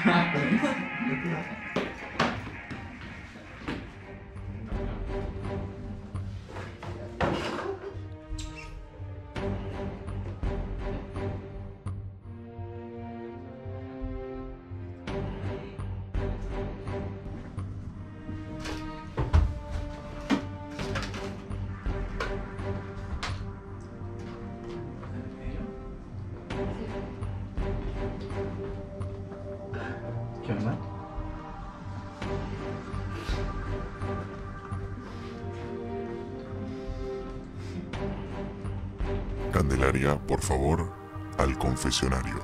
¿Qué onda? Candelaria, por favor, al confesionario.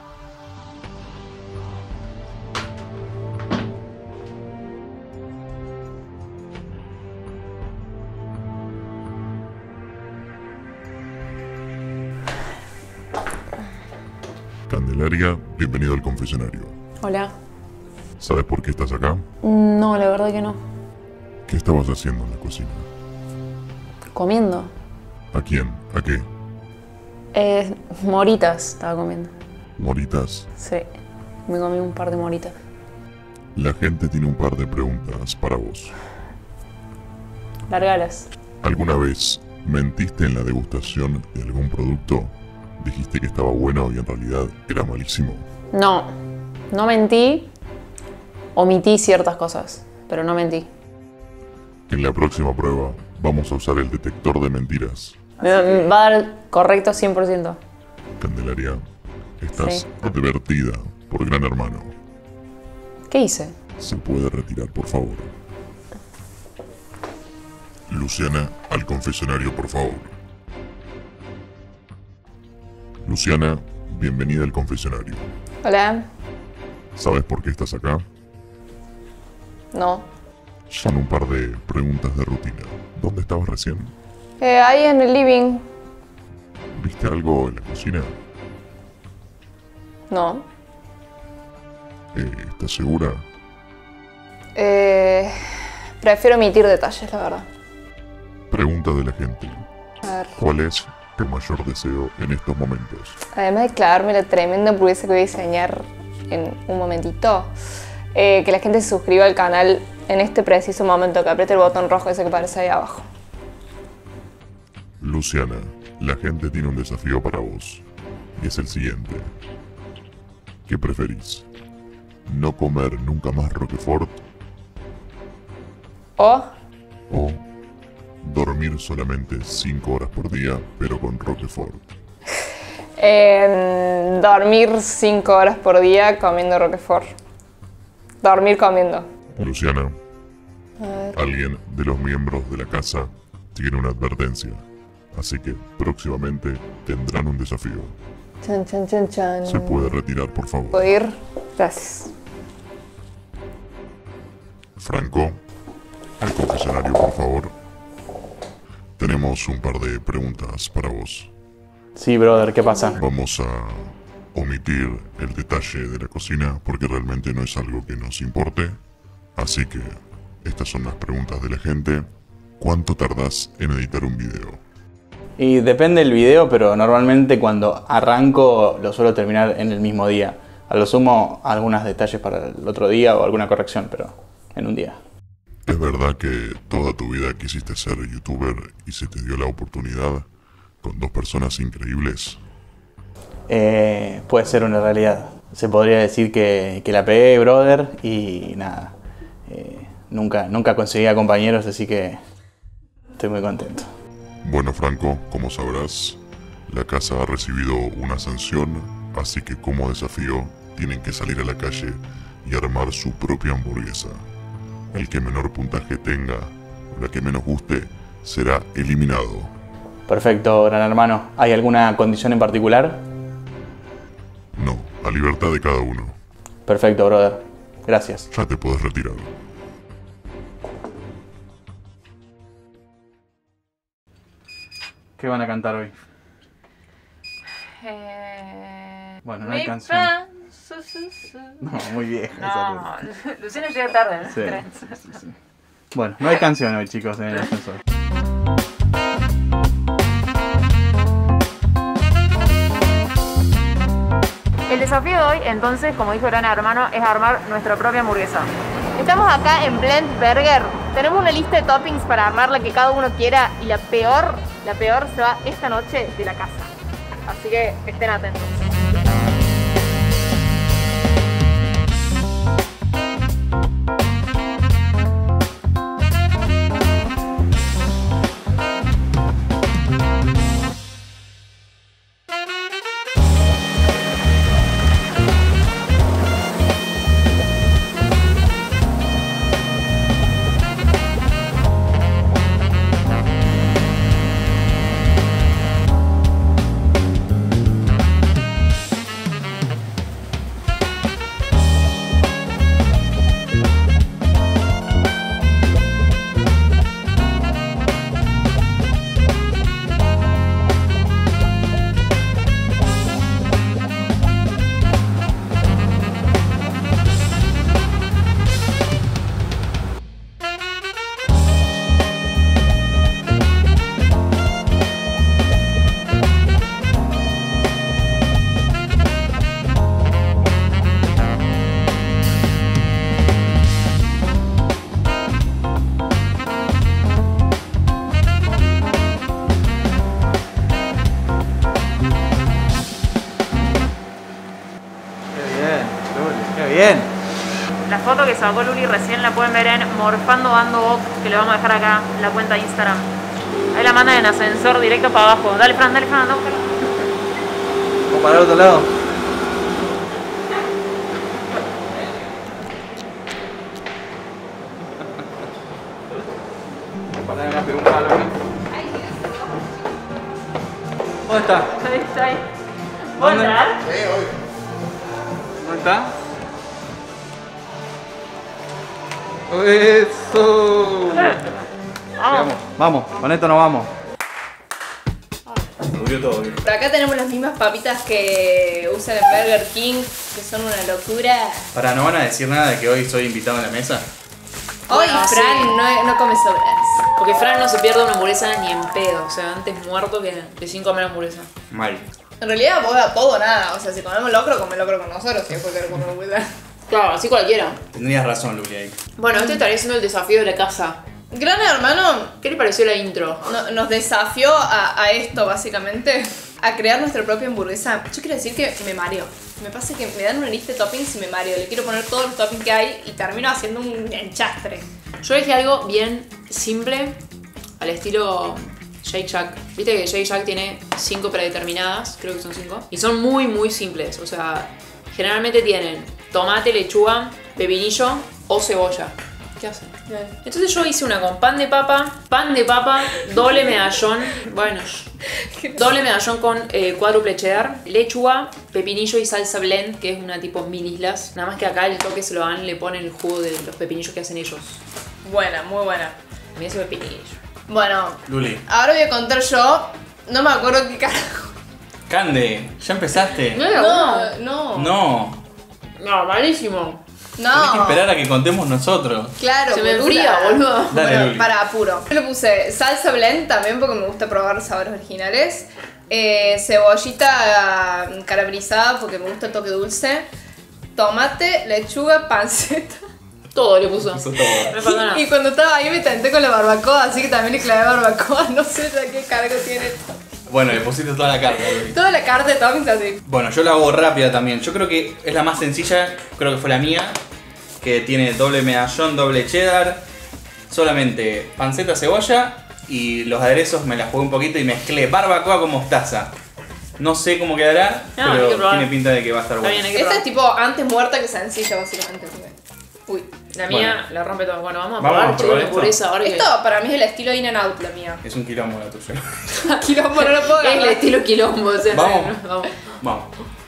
Candelaria, bienvenido al confesionario. Hola. ¿Sabes por qué estás acá? No, la verdad que no. ¿Qué estabas haciendo en la cocina? Comiendo. ¿A quién? ¿A qué? Moritas estaba comiendo. ¿Moritas? Sí, me comí un par de moritas. La gente tiene un par de preguntas para vos. Largalas. ¿Alguna vez mentiste en la degustación de algún producto? Dijiste que estaba bueno y en realidad era malísimo. No, no mentí. Omití ciertas cosas, pero no mentí. En la próxima prueba vamos a usar el detector de mentiras. Me va a dar correcto 100%. Candelaria, estás Sí. advertida por Gran Hermano. ¿Qué hice? Se puede retirar, por favor. Luciana, al confesionario, por favor. Luciana, bienvenida al confesionario. Hola. ¿Sabes por qué estás acá? No. Son un par de preguntas de rutina. ¿Dónde estabas recién? Ahí en el living. ¿Viste algo en la cocina? No. ¿Estás segura? Prefiero omitir detalles, la verdad. Pregunta de la gente. A ver. ¿Cuál es tu mayor deseo en estos momentos? Además de clavarme la tremenda hamburguesa que voy a diseñar en un momentito, que la gente se suscriba al canal en este preciso momento, que apriete el botón rojo ese que aparece ahí abajo. Luciana, la gente tiene un desafío para vos. Y es el siguiente. ¿Qué preferís? ¿No comer nunca más Roquefort O o dormir solamente 5 horas por día, pero con Roquefort? dormir 5 horas por día comiendo Roquefort. Dormir comiendo. Luciana, A ver. alguien de los miembros de la casa tiene una advertencia. Así que próximamente tendrán un desafío. Chan, chan, chan, chan. Se puede retirar, por favor. ¿Puedo ir? Gracias. Franco, al confesionario, por favor. Tenemos un par de preguntas para vos. Sí, brother, ¿qué pasa? Vamos a omitir el detalle de la cocina porque realmente no es algo que nos importe. Así que estas son las preguntas de la gente. ¿Cuánto tardás en editar un video? Y depende del video, pero normalmente cuando arranco lo suelo terminar en el mismo día. A lo sumo algunos detalles para el otro día o alguna corrección, pero en un día. ¿Es verdad que toda tu vida quisiste ser youtuber y se te dio la oportunidad con dos personas increíbles? Puede ser una realidad. Se podría decir que la pegué, brother, y nada. Nunca conseguía compañeros, así que estoy muy contento. Bueno, Franco, como sabrás, la casa ha recibido una sanción, así que como desafío tienen que salir a la calle y armar su propia hamburguesa. El que menor puntaje tenga o la que menos guste será eliminado. Perfecto, gran hermano. ¿Hay alguna condición en particular? No, a libertad de cada uno. Perfecto, brother. Gracias. Ya te puedes retirar. ¿Qué van a cantar hoy? Bueno, no hay canción. No, muy vieja esa letra. No, Luciano llega tarde, ¿no? Sí, sí. Bueno, no hay canción hoy, chicos, en el ascensor. El desafío de hoy, entonces, como dijo Gran Hermano, es armar nuestra propia hamburguesa. Estamos acá en Blend Burger. Tenemos una lista de toppings para armar la que cada uno quiera y la peor se va esta noche de la casa. Así que estén atentos. Bien. La foto que sacó Luli recién la pueden ver en Morfando Bando Box, que le vamos a dejar acá en la cuenta de Instagram. Ahí la mandan en ascensor directo para abajo. Dale, Fran, anda a buscarla. ¿Vamos para el otro lado? Un palo, ¿dónde está? Está ahí. ¿Puedo entrar? ¿Dónde está? ¡Eso! Vamos, con esto nos vamos. Subió todo. Por acá tenemos las mismas papitas que usan en Burger King, que son una locura. Para, ¿no van a decir nada de que hoy soy invitado en la mesa? Hoy Bueno, Fran sí. no come sobras. Porque Fran no se pierde una hamburguesa ni en pedo. O sea, antes muerto que sin comer hamburguesa. Mal. En realidad vos a todo o nada. O sea, si comemos locro, come locro con nosotros. Si después querés comer hamburguesa. Claro, así cualquiera. Tendrías razón, Luli, ahí. Bueno, este estaría siendo el desafío de la casa. Gran Hermano ¿Qué le pareció la intro? nos desafió a esto, básicamente. A crear nuestra propia hamburguesa. Yo quiero decir que me mareo. Me pasa que me dan una lista de toppings y me mareo. Le quiero poner todos los toppings que hay y termino haciendo un enchastre. Yo dejé algo bien simple, al estilo Shake Shack. Viste que Shake Shack tiene 5 predeterminadas, creo que son 5. Y son muy, muy simples. O sea, generalmente tienen tomate, lechuga, pepinillo o cebolla. ¿Qué hacen? Entonces yo hice una con pan de papa, doble medallón, bueno, doble medallón con cuádruple cheddar, lechuga, pepinillo y salsa blend, que es una tipo mini islas. Nada más que acá el toque se lo dan, le ponen el jugo de los pepinillos que hacen ellos. Buena, muy buena. Mira ese pepinillo. Bueno, Luli. ahora voy a contar yo. No me acuerdo qué carajo. Cande, ¿ya empezaste? No. No, malísimo. Tenés que esperar a que contemos nosotros. Claro, Se me boluda. enfría, boludo. Dale, Bueno, Luli. para apuro. Yo le puse salsa blend también porque me gusta probar sabores originales. Cebollita caramelizada porque me gusta el toque dulce. Tomate, lechuga, panceta. Todo le puso. Puso todo. No me falta nada. Y cuando estaba ahí me tenté con la barbacoa, así que también le clavé barbacoa. No sé ya qué cargo tiene esto. Bueno, le pusiste toda la carta, Luli. Toda la carta de toppings así. Bueno, yo la hago rápida también. Yo creo que es la más sencilla, creo que fue la mía, que tiene doble medallón, doble cheddar, solamente panceta, cebolla y los aderezos me la jugué un poquito y mezclé barbacoa con mostaza. No sé cómo quedará, No, hay que pero probar. tiene pinta de que va a estar Está bueno. bien, hay que Esta es probar. tipo antes muerta que sencilla, básicamente. Uy. La mía la rompe todo. Bueno, vamos a Vamos probar, a chicos, probar la esto. pureza. Ahora que Esto para mí es el estilo in and out, la mía. Es un quilombo la tuya. Quilombo, no lo puedo es el agarrar. estilo quilombo. O sea, Vamos. Vamos. Vamos.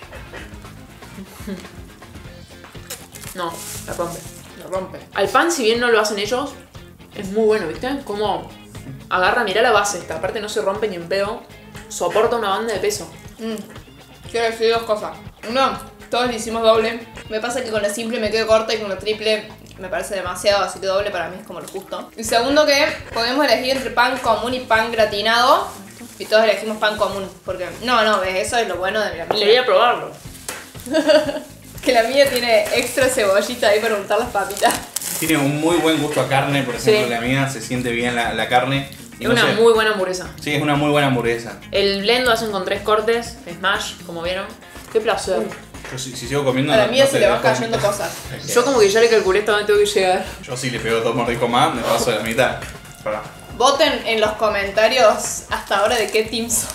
No, la rompe. Lo rompe. Al pan, si bien no lo hacen ellos, es muy bueno, ¿viste? Como agarra, mirá la base esta. Aparte no se rompe ni en pedo. Soporta una banda de peso. Quiero decir dos cosas. Uno, todos le hicimos doble. Me pasa que con la simple me quedo corta y con la triple me parece demasiado, así que doble para mí es como lo justo. Y segundo que podemos elegir entre pan común y pan gratinado. Y todos elegimos pan común. Porque, no, ves, eso es lo bueno de la mía. Quería probarlo. Que la mía tiene extra cebollita ahí para untar las papitas. Tiene un muy buen gusto a carne, por ejemplo, Sí. la mía se siente bien la carne. Y Es no una sé, muy buena hamburguesa. Sí, es una muy buena hamburguesa. El blend lo hacen con 3 cortes, smash, como vieron. Qué placer. Yo si sigo comiendo. A la no- mía no se te le van dejo cayendo mitad. cosas. Yo como que ya le calculé hasta dónde tengo que llegar. Yo sí le pego 2 mordiscos más, me paso de la mitad. Pará. Voten en los comentarios hasta ahora de qué team son.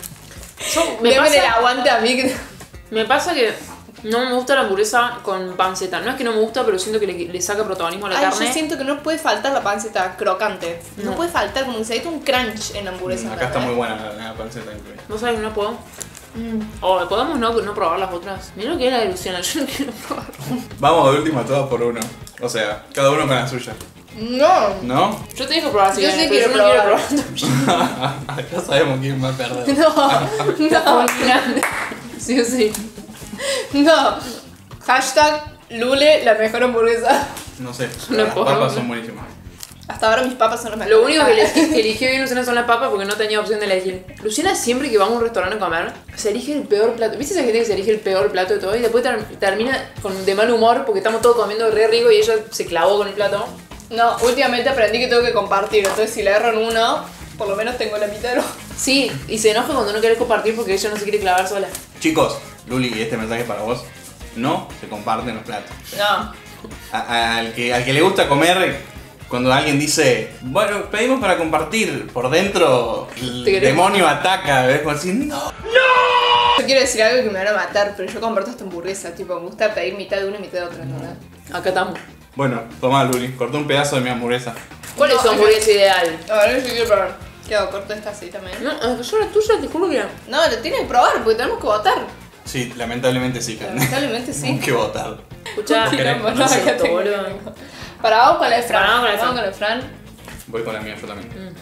Me Denme el pasa, aguante a mí. me pasa que no me gusta la hamburguesa con panceta. No es que no me gusta, pero siento que le saca protagonismo a la Ay, carne. yo siento que no puede faltar la panceta crocante. No, No. puede faltar, como que se necesita un crunch en la hamburguesa. Acá está ¿verdad? muy buena la panceta incluida. ¿Vos sabés que no puedo? O podemos no probar las otras. Mira lo que es la de Luciana, yo no quiero probar. Vamos de última todas por uno. O sea, cada uno con la suya. No. ¿No? Yo te dejo probar si Yo querés, sí pero quiero yo no quiero probar. probar. Ya sabemos quién va a perder. No. Sí o sí. No. Hashtag Lule, la mejor hamburguesa. No sé, No las puedo. papas son buenísimas. Hasta ahora mis papas son las mejores. Lo único que eligió bien Luciana son las papas porque no tenía opción de elegir. Luciana siempre que va a un restaurante a comer, se elige el peor plato. ¿Viste esa gente que se elige el peor plato de todo y después termina de mal humor porque estamos todos comiendo re rico y ella se clavó con el plato? No, últimamente aprendí que tengo que compartir. Entonces, si le erro en uno, por lo menos tengo la mitad de los. Sí, y se enoja cuando no querés compartir porque ella no se quiere clavar sola. Chicos, Luli, este mensaje es para vos. No se comparten los platos. No. Al que le gusta comer, cuando alguien dice, bueno, pedimos para compartir, por dentro el Te querés demonio ataca, ¿ves? Como así, no. Yo quiero decir algo que me van a matar, pero yo comparto esta hamburguesa. Tipo, me gusta pedir mitad de una y mitad de otra, ¿verdad? Acá estamos. Bueno, toma Luli, cortó un pedazo de mi hamburguesa. ¿Cuál es No, tu hamburguesa ideal? A ver, yo quiero probar. ¿Qué hago? ¿Corto esta así también? No, yo la tuya te juro que no. No, lo tienen que probar porque tenemos que votar. Sí, lamentablemente sí, Carmen. Lamentablemente sí. Tenemos que votar. Escuchá, ¿Qué querés? No, No sé, acá tengo. boludo. Para vamos con la de Fran. Para, vamos con la de Vamos con el Fran. Voy con la mía yo también.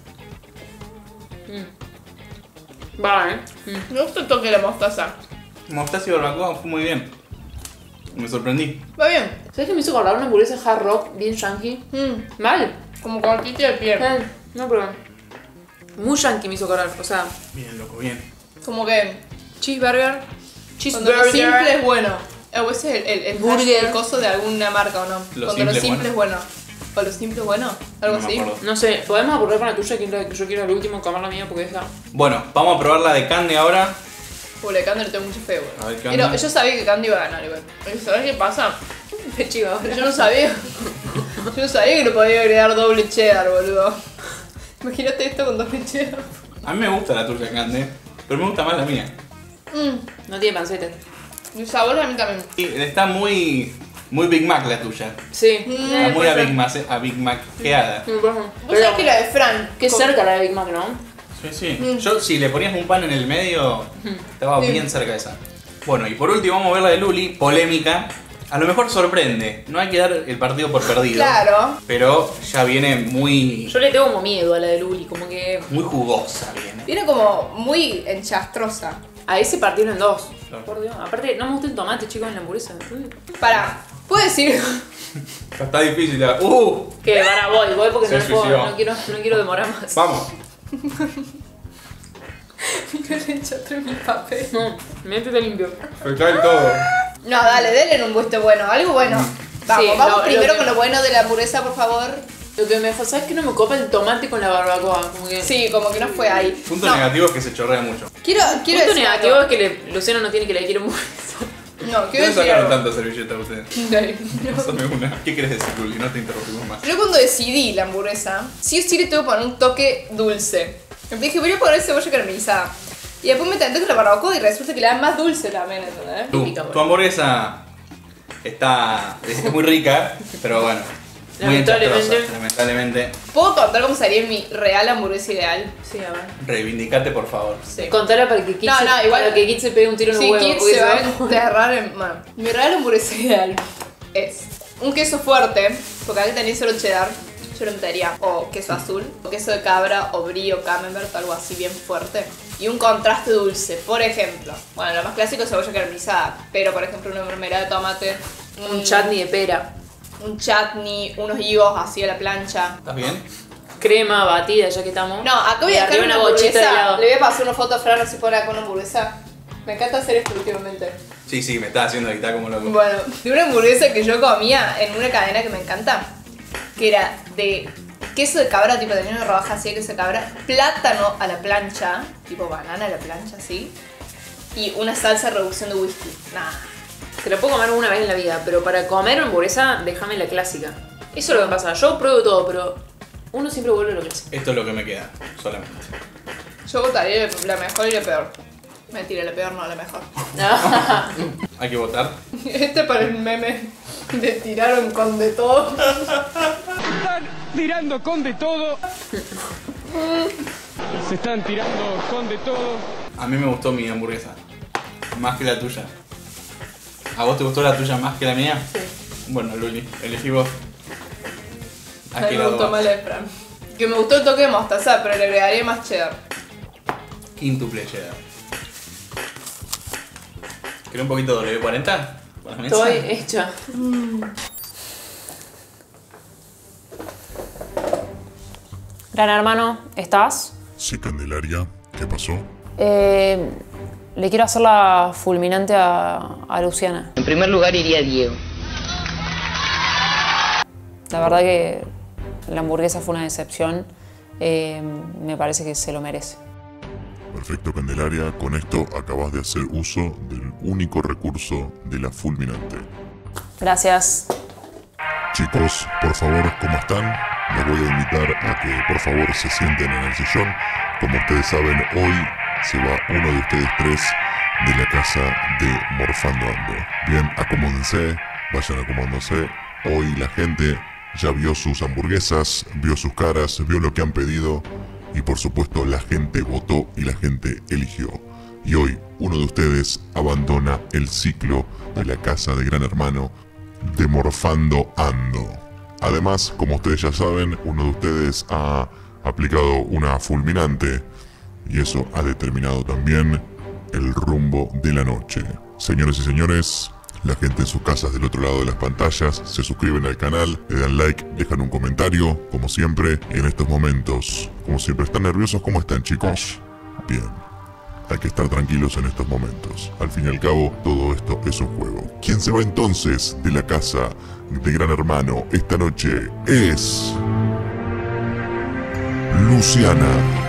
Va, Me gusta el toque de la mostaza. Mostaza y barbacoa fue muy bien. Me sorprendí. Va bien. ¿Sabes que me hizo acordar una hamburguesa hard rock bien yankee? Mal. Como cortito de pie. No, pero. Muy yankee me hizo acordar. O sea, Bien, loco, bien. Como que cheeseburger. cuando lo simple es bueno. O ese es el Burger. el coso de alguna marca o no. Lo Cuando lo simple simple es bueno. O lo simple es bueno. Algo No me así. acuerdo. No sé, podemos acordar con la tuya que yo quiero al último comer la mía porque es la. Bueno, vamos a probar la de Candy ahora. Porque la Candy le tengo mucho feo, A ver, güey. ¿qué Pero onda? yo sabía que Candy iba a ganar igual. Pero ¿sabes qué pasa? Qué chiva ahora. Yo no sabía. Yo no sabía que le podía agregar doble cheddar, boludo. Imagínate esto con doble cheddar. A mí me gusta la tuya, Candy, pero me gusta más la mía. No tiene panceta. El sabor a mí también. Y está muy Big Mac la tuya. Sí. Está muy a Big Mackeada. Vos sabés que la de Fran. Qué con- cerca la de Big Mac, ¿no? Sí, sí. Yo, si le ponías un pan en el medio, estaba Sí. bien cerca de esa. Bueno, y por último vamos a ver la de Luli, polémica. A lo mejor sorprende, no hay que dar el partido por perdido. Claro. Pero ya viene muy Yo le tengo como miedo a la de Luli, como que. jugosa viene. Viene como muy enchastrosa. A ese partirlo en dos. Claro. Por Dios. Aparte, no me gusta el tomate, chicos, en la hamburguesa. Pará, ¿puedo decir? Está difícil. Que para voy porque Se no, puedo, suicidó. no quiero demorar más. Vamos. Mira el enchastre en mi papel. No, mi mente está limpio. Se cae todo. No, dale, denle un gusto bueno, algo bueno. Vamos, Sí, vamos lo primero que- con lo bueno de la hamburguesa, por favor. Lo que me pasa es que no me copa el tomate con la barbacoa. Como que. Sí, como que no fue ahí. Punto No, negativo es que se chorrea mucho. Quiero Punto decir negativo algo. es que Luciano no tiene que elegir un hamburguesa. No, quiero ¿Dónde decir sacaron algo. tanta servilleta ustedes? Dale. Pásame una. ¿Qué querés decir, Luli? No te interrumpimos más. Yo cuando decidí la hamburguesa, sí o sí le tuve que poner un toque dulce. Me dije, voy a poner cebolla caramelizada. Y después me tenté con la barbacoa y resulta que le dan más dulce también, ¿entendés? Tu hamburguesa es muy rica, pero bueno. Muy Lamentablemente. enchastrosa, lamentablemente. ¿Puedo contar cómo sería mi real hamburguesa ideal? Sí, a ver. Reivindicate, por favor. Sí. Contala para que Kit, No, no, igual- para que Kit se pegue un tiro en Sí, los huevos. Kid porque se va a se va- enterrar en... Bueno, mi real hamburguesa ideal es un queso fuerte, porque acá tenéis solo cheddar, yo lo metería, o queso azul, o queso de cabra, o brie, o camembert, algo así bien fuerte. Y un contraste dulce, por ejemplo. Bueno, lo más clásico es cebolla caramelizada, pero por ejemplo una mermelada de tomate, Un chutney de pera. un chutney, unos higos así a la plancha. ¿Estás bien? Crema batida, ya que estamos. No, acá voy Y a dejar arriba una bochita de hamburguesa. helado. Le voy a pasar una foto a Fran, así pone acá una hamburguesa. Me encanta hacer esto últimamente. Sí, Sí, me estaba haciendo editar como loco. Bueno, de una hamburguesa que yo comía en una cadena que me encanta, que era de queso de cabra, tipo tenía una rodaja así de queso de cabra, plátano a la plancha, tipo banana a la plancha, así, y una salsa de reducción de whisky. Nah. Te lo puedo comer una vez en la vida, pero para comer hamburguesa, déjame la clásica. Eso es lo que pasa. Yo pruebo todo, pero uno siempre vuelve a lo clásico. Esto es lo que me queda, solamente. Yo votaría la mejor y la peor. Mentira, la peor no, la mejor. Hay que votar. Este para el meme de tiraron con de todo. Están tirando con de todo. Se están tirando con de todo. A mí me gustó mi hamburguesa. Más que la tuya. ¿A vos te gustó la tuya más que la mía? Sí. Bueno, Luli, elegí vos. A mí me gustó más la de Fran. Que me gustó el toque de mostaza, pero le agregaría más cheddar. Quíntuple cheddar. ¿Querés un poquito de W40? ¿Con la mesa? Estoy hecha. Gran hermano, ¿estás? Sí, Candelaria, ¿qué pasó? Le quiero hacer la fulminante a Luciana. En primer lugar iría Diego. La verdad que la hamburguesa fue una decepción. Me parece que se lo merece. Perfecto, Candelaria, con esto acabas de hacer uso del único recurso de la fulminante. Gracias. Chicos, por favor, ¿cómo están? Les voy a invitar a que por favor se sienten en el sillón. Como ustedes saben, hoy se va uno de ustedes tres de la casa de Morfando Ando. Bien, acomódense, vayan acomodándose. Hoy la gente ya vio sus hamburguesas, vio sus caras, vio lo que han pedido y por supuesto la gente votó y la gente eligió. Y hoy uno de ustedes abandona el ciclo de la casa de Gran Hermano de Morfando Ando. Además, como ustedes ya saben, uno de ustedes ha aplicado una fulminante y eso ha determinado también el rumbo de la noche. Señores y señores, la gente en sus casas del otro lado de las pantallas se suscriben al canal, le dan like, dejan un comentario, como siempre. Y en estos momentos, como siempre, ¿están nerviosos? ¿Cómo están, chicos? Bien. Hay que estar tranquilos en estos momentos. Al fin y al cabo, todo esto es un juego. ¿Quién se va entonces de la casa de Gran Hermano esta noche? Es Luciana.